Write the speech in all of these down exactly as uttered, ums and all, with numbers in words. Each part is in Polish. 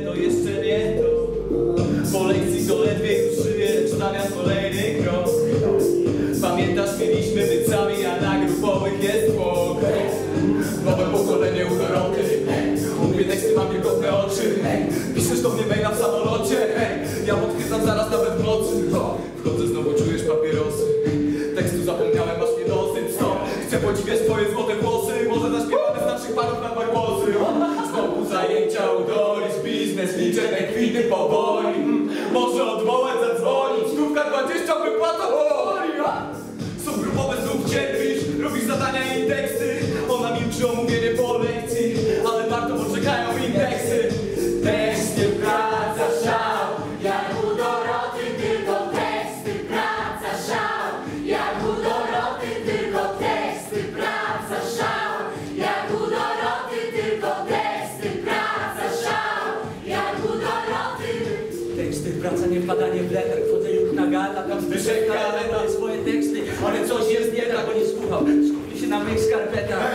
to jeszcze nie to. Po lekcji to ledwie już żyję, lecz zamiast kolejny krok. Pamiętasz, mieliśmy być sami, a na grupowych jest smok. Nowe pokolenie u Doroty. Mówię teksty, mam wilgotne oczy. Piszesz do mnie maila w samolocie. Ja potwierdzam zaraz nawet w nocy. Wchodzę, znowu czujesz papierosy. Tekstu zapomniałem, masz nie dosyć. Stop, chcę podziwiać twoje złote włosy. Może zaśpiewamy z naszych panów na dwa głosy. Znowu zajęcia udolić, biznes, liczę te kwity powoli. Może odwołać, zadzwonić. Stówka dwadzieścia wypłata powoli. Są grupowe, znów cierpisz. Robisz zadania i teksty. Ona milczy o mówienie po lekcji. Ale warto, bo czekają indeksy. Teksty, praca, szał. Jak u Doroty, tylko teksty, praca, szał. Jak u Doroty, tylko teksty, praca, szał. Jak u Doroty, tylko teksty, praca, szał. Jak u Doroty. Teksty, praca, nie wpadanie w letar. Wchodzę już na gala, tam Zbyszek daje swoje teksty. Ale coś jest nie tak, bo nie słuchał. Skupi się na moich skarpetach.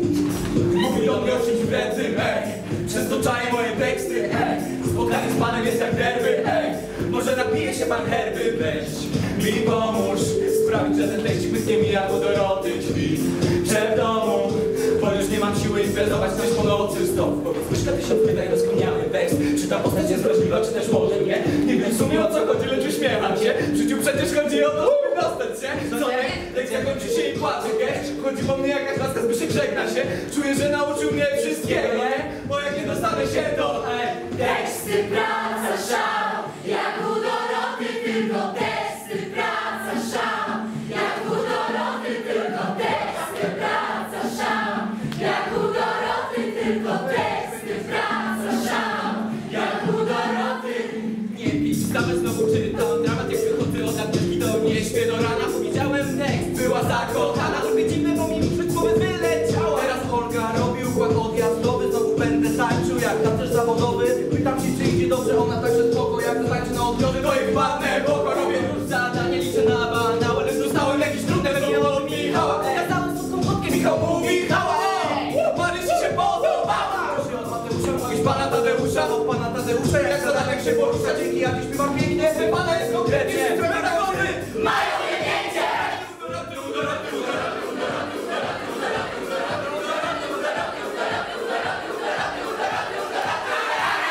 Mówi do mnie osić w ręce, ej. Przez to czaje moje teksty, ej. Spotkanie z panem jest jak derby, ej. Może napije się pan herby, weź mi pomóż sprawić, że ten tekścik wytnie mi jak u Doroty drzwi. Że w domu, bo już nie mam siły imprezować coś po nocy. Stop, Zbyszka tysiąc pytań, rozkminiały tekst. Czy ta postać jest wrażliwa, czy też może nie? Nie wiem w sumie o co chodzi, lecz uśmiecham się. W życiu przecież chodzi o to, żeby dostać się. Co nie? Lekcja kończy się i płacze, gest. Chodzi po mnie jakaś laska, Zbyszek żegna się. Czuję, że nauczył mnie wszystkiego, nie? Bo jak nie dostanę się, to ej. Teksty, praca, szał. Jak u Doroty, tylko teksty, praca, szał. Jak u Doroty, tylko teksty, praca, szał. Jak u Doroty, tylko teksty, praca, szał. Jak u Doroty. Nie pisałem znowu czytam dramat, jak wychodzę od apteczki do mnie śpię do rana. Powiedziałem tekst, była zakochana. Trochę dziwne, bo mi przed słowem wyleciała. Teraz Olga robi układ odjazdowy. Znowu będę tańczył jak tancerz zawodowy. Pytam się, czy idzie dobrze, ona także spoko. Jak to tańczy na odbiorze, to jej wpadnę w oko. Robię już zadanie, liczę na banał, ale dostałem jakieś trudne melodie od Michała. Ja dałem słodką fotkę, Michał mówi hała. Marysi się podobała. Proszę od Mateusza, mówisz pana Tadeusza. Od pana Tadeusza, jak zadatek się porusza. Dzięki jak śpiewam pięknie, pana jest konkretnie. Dragony Mają wyjęcie!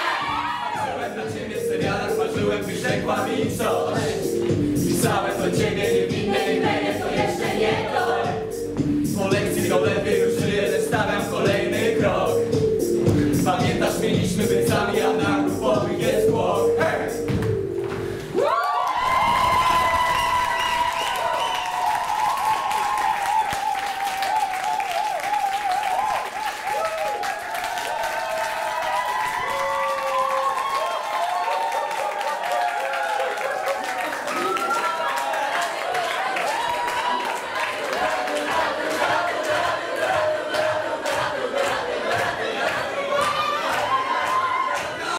Marzyłem dla ciebie w serialach, marzyłem, wyrzekła mi coś. Pisałem do ciebie.